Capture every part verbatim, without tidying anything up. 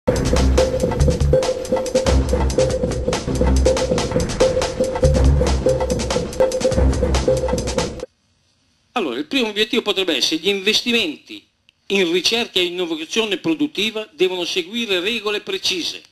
Allora, il primo obiettivo potrebbe essere: gli investimenti in ricerca e innovazione produttiva devono seguire regole precise.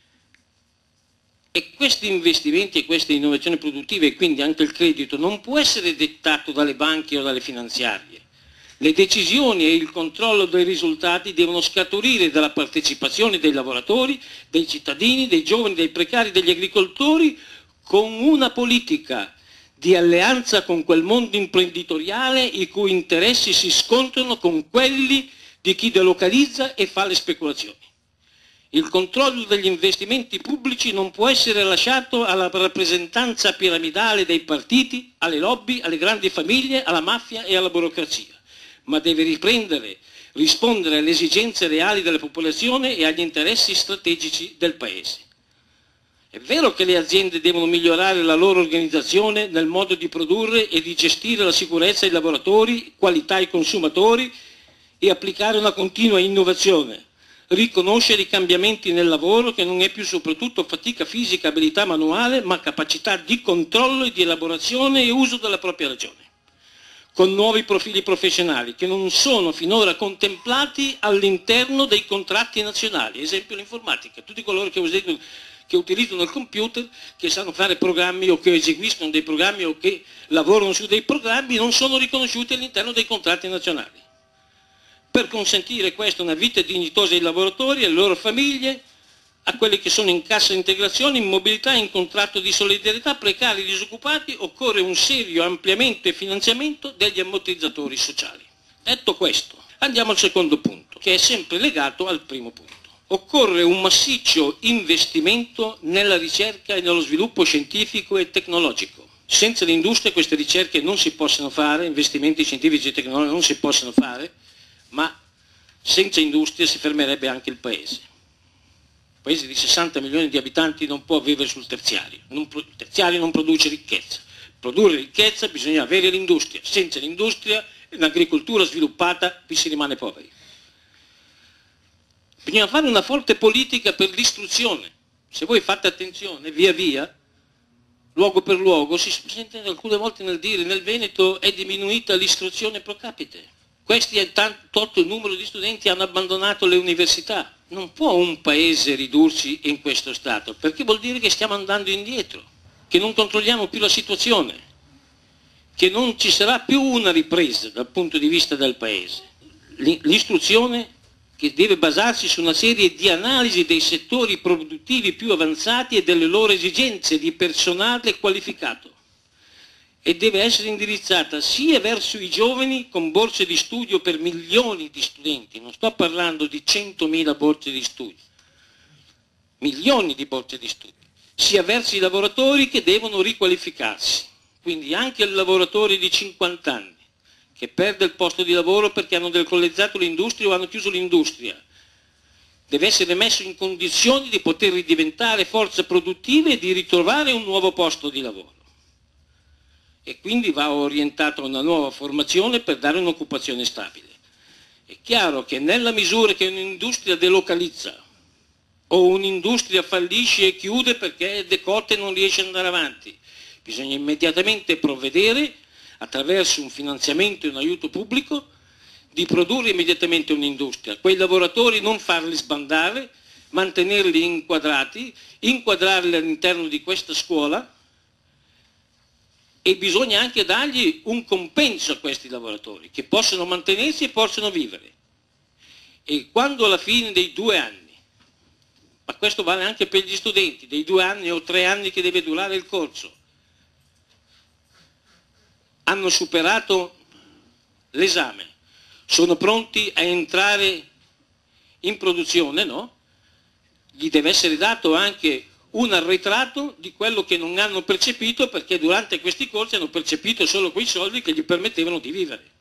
E questi investimenti e queste innovazioni produttive, e quindi anche il credito, non può essere dettato dalle banche o dalle finanziarie. Le decisioni e il controllo dei risultati devono scaturire dalla partecipazione dei lavoratori, dei cittadini, dei giovani, dei precari, degli agricoltori, con una politica di alleanza con quel mondo imprenditoriale i cui interessi si scontrano con quelli di chi delocalizza e fa le speculazioni. Il controllo degli investimenti pubblici non può essere lasciato alla rappresentanza piramidale dei partiti, alle lobby, alle grandi famiglie, alla mafia e alla burocrazia, ma deve riprendere, rispondere alle esigenze reali della popolazione e agli interessi strategici del Paese. È vero che le aziende devono migliorare la loro organizzazione nel modo di produrre e di gestire la sicurezza ai lavoratori, qualità ai consumatori e applicare una continua innovazione, riconoscere i cambiamenti nel lavoro, che non è più soprattutto fatica fisica, abilità manuale, ma capacità di controllo e di elaborazione e uso della propria ragione, con nuovi profili professionali che non sono finora contemplati all'interno dei contratti nazionali. Esempio l'informatica: tutti coloro che usano che utilizzano il computer, che sanno fare programmi o che eseguiscono dei programmi o che lavorano su dei programmi, non sono riconosciuti all'interno dei contratti nazionali. Per consentire questo una vita dignitosa ai lavoratori e alle loro famiglie, a quelli che sono in cassa integrazione, in mobilità, in contratto di solidarietà, precari, disoccupati, occorre un serio ampliamento e finanziamento degli ammortizzatori sociali. Detto questo, andiamo al secondo punto, che è sempre legato al primo punto. Occorre un massiccio investimento nella ricerca e nello sviluppo scientifico e tecnologico. Senza l'industria queste ricerche non si possono fare, investimenti scientifici e tecnologici non si possono fare, ma senza industria si fermerebbe anche il Paese. Un paese di sessanta milioni di abitanti non può vivere sul terziario. Non, il terziario non produce ricchezza. Produrre ricchezza bisogna avere l'industria. Senza l'industria e un'agricoltura sviluppata vi si rimane poveri. Bisogna fare una forte politica per l'istruzione. Se voi fate attenzione, via via, luogo per luogo, si sente alcune volte nel dire: nel Veneto è diminuita l'istruzione pro capite. Questi tanto numero di studenti hanno abbandonato le università. Non può un paese ridursi in questo stato, perché vuol dire che stiamo andando indietro, che non controlliamo più la situazione, che non ci sarà più una ripresa dal punto di vista del paese. L'istruzione, che deve basarsi su una serie di analisi dei settori produttivi più avanzati e delle loro esigenze di personale qualificato, e deve essere indirizzata sia verso i giovani con borse di studio per milioni di studenti, non sto parlando di centomila borse di studio, milioni di borse di studio, sia verso i lavoratori che devono riqualificarsi, quindi anche il lavoratore di cinquanta anni che perde il posto di lavoro perché hanno delocalizzato l'industria o hanno chiuso l'industria, deve essere messo in condizioni di poter ridiventare forza produttiva e di ritrovare un nuovo posto di lavoro. E quindi va orientato a una nuova formazione per dare un'occupazione stabile. È chiaro che nella misura che un'industria delocalizza o un'industria fallisce e chiude perché è decotta e non riesce ad andare avanti, bisogna immediatamente provvedere, attraverso un finanziamento e un aiuto pubblico, di produrre immediatamente un'industria. Quei lavoratori non farli sbandare, mantenerli inquadrati, inquadrarli all'interno di questa scuola, e bisogna anche dargli un compenso a questi lavoratori, che possono mantenersi e possono vivere. E quando alla fine dei due anni, ma questo vale anche per gli studenti, dei due anni o tre anni che deve durare il corso, hanno superato l'esame, sono pronti a entrare in produzione, no? Gli deve essere dato anche un arretrato di quello che non hanno percepito, perché durante questi corsi hanno percepito solo quei soldi che gli permettevano di vivere.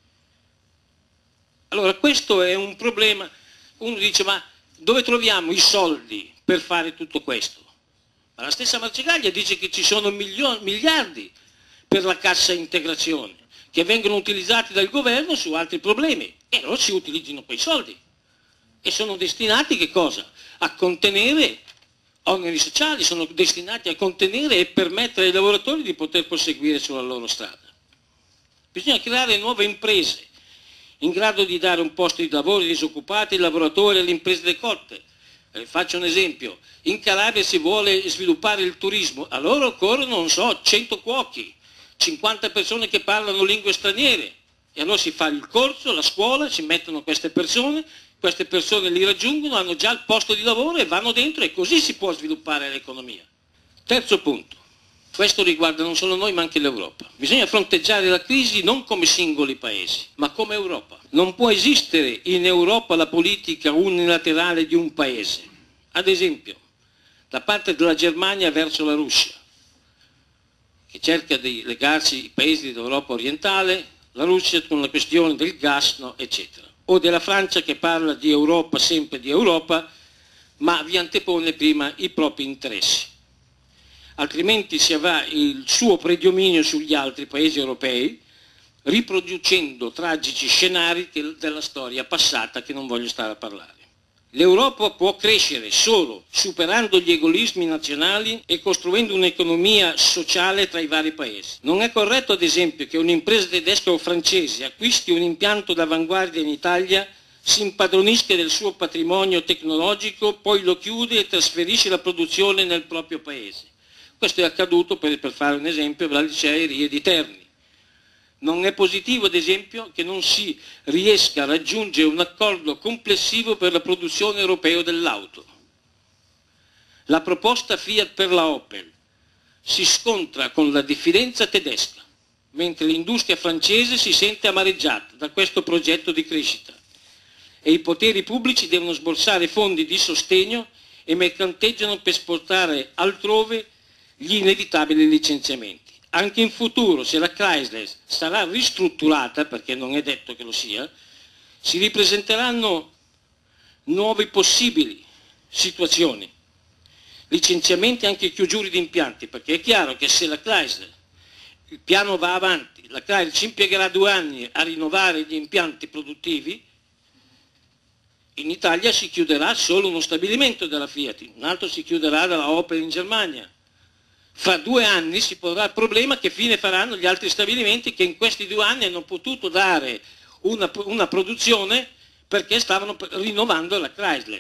Allora questo è un problema. Uno dice: ma dove troviamo i soldi per fare tutto questo? Ma la stessa Marcegaglia dice che ci sono miliardi per la cassa integrazione, che vengono utilizzati dal governo su altri problemi, e allora si utilizzino quei soldi e sono destinati che cosa? a contenere oneri sociali, sono destinati a contenere e permettere ai lavoratori di poter proseguire sulla loro strada. Bisogna creare nuove imprese in grado di dare un posto di lavoro ai disoccupati, ai lavoratori, alle imprese decotte. Eh, faccio un esempio, in Calabria si vuole sviluppare il turismo, allora occorrono, non so, cento cuochi, cinquanta persone che parlano lingue straniere, e allora si fa il corso, la scuola, si mettono queste persone, queste persone li raggiungono, hanno già il posto di lavoro e vanno dentro e così si può sviluppare l'economia. Terzo punto, questo riguarda non solo noi ma anche l'Europa. Bisogna fronteggiare la crisi non come singoli paesi, ma come Europa. Non può esistere in Europa la politica unilaterale di un paese. Ad esempio, da parte della Germania verso la Russia, che cerca di legarsi ai paesi dell'Europa orientale, la Russia con la questione del gas, no, eccetera. O della Francia che parla di Europa, sempre di Europa, ma vi antepone prima i propri interessi. Altrimenti si avrà il suo predominio sugli altri paesi europei, riproducendo tragici scenari della storia passata che non voglio stare a parlare. L'Europa può crescere solo superando gli egoismi nazionali e costruendo un'economia sociale tra i vari paesi. Non è corretto, ad esempio, che un'impresa tedesca o francese acquisti un impianto d'avanguardia in Italia, si impadronisca del suo patrimonio tecnologico, poi lo chiude e trasferisce la produzione nel proprio paese. Questo è accaduto, per, per fare un esempio, per le acciaierie di Terni. Non è positivo, ad esempio, che non si riesca a raggiungere un accordo complessivo per la produzione europea dell'auto. La proposta Fiat per la Opel si scontra con la diffidenza tedesca, mentre l'industria francese si sente amareggiata da questo progetto di crescita e i poteri pubblici devono sborsare fondi di sostegno e mercanteggiano per sportare altrove gli inevitabili licenziamenti. Anche in futuro, se la Chrysler sarà ristrutturata, perché non è detto che lo sia, si ripresenteranno nuove possibili situazioni, licenziamenti e anche chiusure di impianti, perché è chiaro che se la Chrysler, il piano va avanti, la Chrysler ci impiegherà due anni a rinnovare gli impianti produttivi, in Italia si chiuderà solo uno stabilimento della Fiat, un altro si chiuderà dalla Opel in Germania. Fra due anni si porrà il problema che fine faranno gli altri stabilimenti che in questi due anni hanno potuto dare una, una produzione perché stavano rinnovando la Chrysler.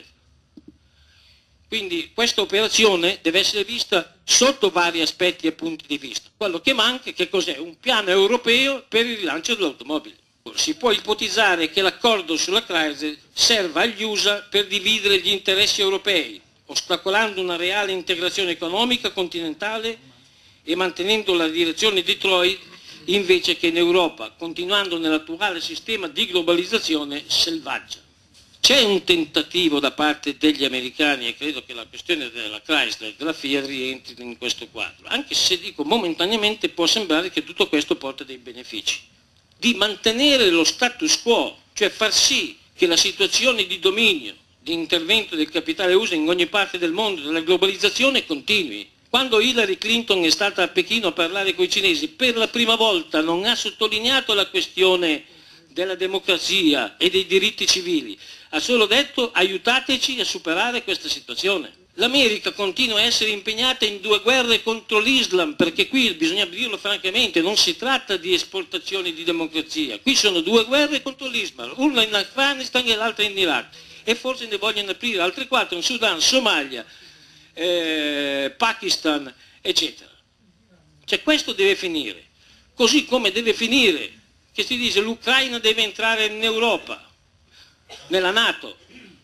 Quindi questa operazione deve essere vista sotto vari aspetti e punti di vista. Quello che manca, che cos'è? Un piano europeo per il rilancio dell'automobile. Si può ipotizzare che l'accordo sulla Chrysler serva agli U S A per dividere gli interessi europei, ostacolando una reale integrazione economica continentale e mantenendo la direzione di Detroit invece che in Europa, continuando nell'attuale sistema di globalizzazione selvaggia. C'è un tentativo da parte degli americani, e credo che la questione della Chrysler e della Fiat rientri in questo quadro, anche se dico momentaneamente può sembrare che tutto questo porta dei benefici, di mantenere lo status quo, cioè far sì che la situazione di dominio, di intervento del capitale U S A in ogni parte del mondo, della globalizzazione, continui. Quando Hillary Clinton è stata a Pechino a parlare con i cinesi, per la prima volta non ha sottolineato la questione della democrazia e dei diritti civili, ha solo detto aiutateci a superare questa situazione. L'America continua a essere impegnata in due guerre contro l'Islam, perché qui bisogna dirlo francamente, non si tratta di esportazioni di democrazia, qui sono due guerre contro l'Islam, una in Afghanistan e l'altra in Iraq. E forse ne vogliono aprire altre quattro in Sudan, Somalia, eh, Pakistan, eccetera. Cioè questo deve finire, così come deve finire che si dice l'Ucraina deve entrare in Europa, nella NATO.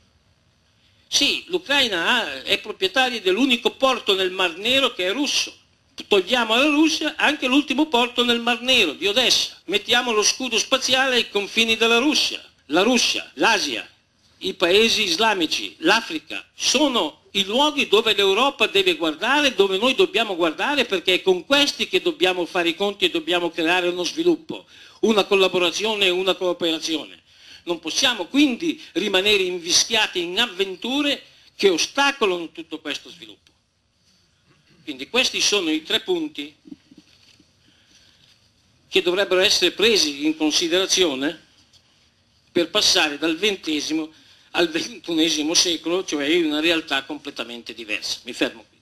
Sì, l'Ucraina è proprietaria dell'unico porto nel Mar Nero che è russo. Togliamo alla Russia anche l'ultimo porto nel Mar Nero, di Odessa. Mettiamo lo scudo spaziale ai confini della Russia. La Russia, l'Asia, i paesi islamici, l'Africa, sono i luoghi dove l'Europa deve guardare, dove noi dobbiamo guardare, perché è con questi che dobbiamo fare i conti e dobbiamo creare uno sviluppo, una collaborazione e una cooperazione. Non possiamo quindi rimanere invischiati in avventure che ostacolano tutto questo sviluppo. Quindi questi sono i tre punti che dovrebbero essere presi in considerazione per passare dal ventesimo al ventunesimo secolo, cioè in una realtà completamente diversa. Mi fermo qui.